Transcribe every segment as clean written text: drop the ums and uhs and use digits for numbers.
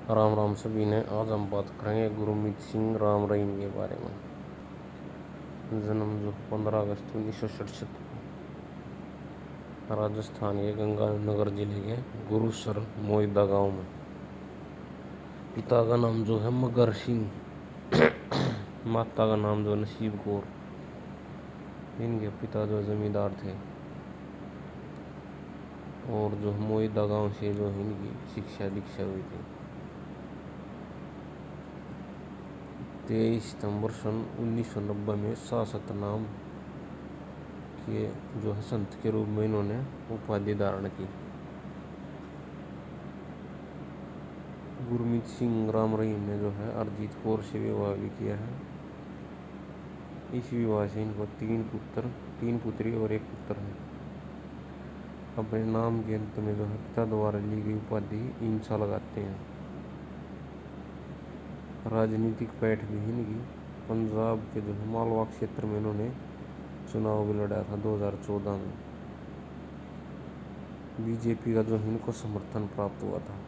राम राम सभी ने। आज हम बात करेंगे गुरमीत सिंह राम रहीम के बारे में। जन्म जो 15 अगस्त 1967 को राजस्थान के गंगानगर जिले के गुरुसर मोइदा गांव में। पिता का नाम जो है मगर सिंह, माता का नाम जो नसीब कौर। इनके पिता जो जमींदार थे और जो मोइदा गांव से जो इनकी शिक्षा दीक्षा हुई थी। 23 सितंबर सन 1990 में शासक नाम के जो है संत के रूप में इन्होंने उपाधि धारण की। गुरमीत सिंह राम रहीम ने जो है अरजीत कौर से विवाह भी किया है। इस विवाह से इनको तीन पुत्री और एक पुत्र है। अपने नाम के अंत में जो है पिता द्वारा ली गई उपाधि इंसा लगाते हैं। राजनीतिक पैठ भी इनकी पंजाब के जो है मालवा क्षेत्र में इन्होंने चुनाव भी लड़ा था 2014 में। बीजेपी का जो इनको समर्थन प्राप्त हुआ था।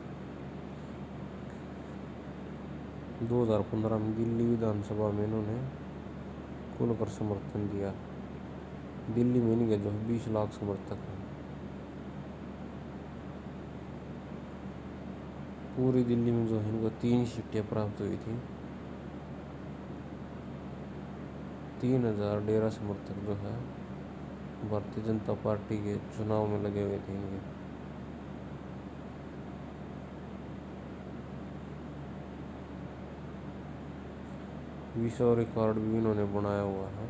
2015 में दिल्ली विधानसभा में इन्होंने खुलकर समर्थन दिया। दिल्ली में इनके जो 20 लाख समर्थक हैं। पूरी दिल्ली में जो है इनको 3 सीटें प्राप्त हुई थी। 3000 डेरा समर्थक जो है भारतीय जनता पार्टी के चुनाव में लगे हुए थे इनके। विश्व रिकॉर्ड भी इन्होंने बनाया हुआ है।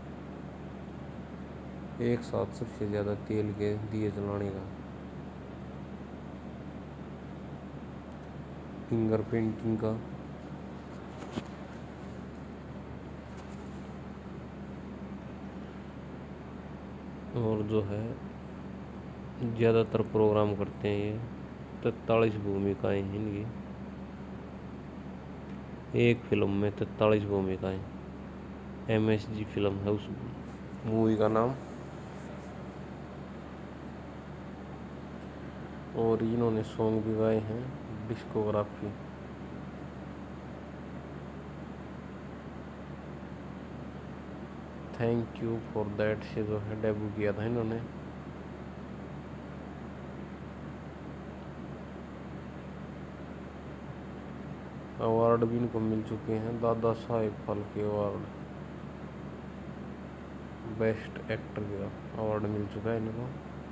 एक साथ सबसे ज्यादा तेल के दिए जलाने का। फिंगर पेंटिंग का और जो है ज़्यादातर प्रोग्राम करते हैं ये। 43 भूमिकाएं हैं इनकी। एक फिल्म में 43 भूमिकाएं। MSG फिल्म है उस मूवी का नाम। और इन्होंने सॉन्ग भी गाए हैं। Discography thank you for that से जो है डेब्यू किया था इन्होंने। अवार्ड भी इनको मिल चुके हैं। Dada Saheb Phalke award, best actor का अवार्ड मिल चुका है इनको।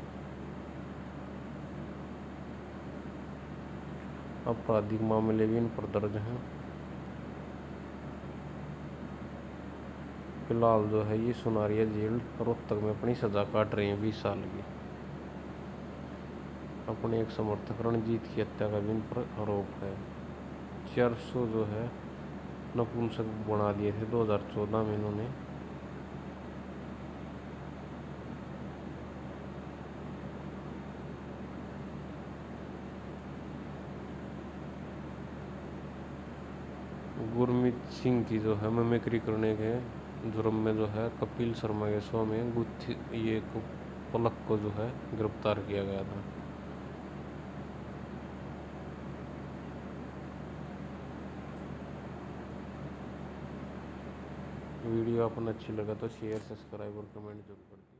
आपराधिक मामले भी इन पर दर्ज हैं। फिलहाल जो है ये सुनारिया जेल रोहतक में अपनी सजा काट रहे हैं 20 साल की। अपने एक समर्थक रणजीत की हत्या का भी इन पर आरोप है। 400 जो है नपुंसक बना दिए थे 2014 में इन्होंने। गुरमीत सिंह की जो है मिमिक्री करने के जुर्म में जो है कपिल शर्मा के शो में ये पलक को जो है गिरफ्तार किया गया था। वीडियो आपको अच्छी लगा तो शेयर, सब्सक्राइब और कमेंट जरूर करें।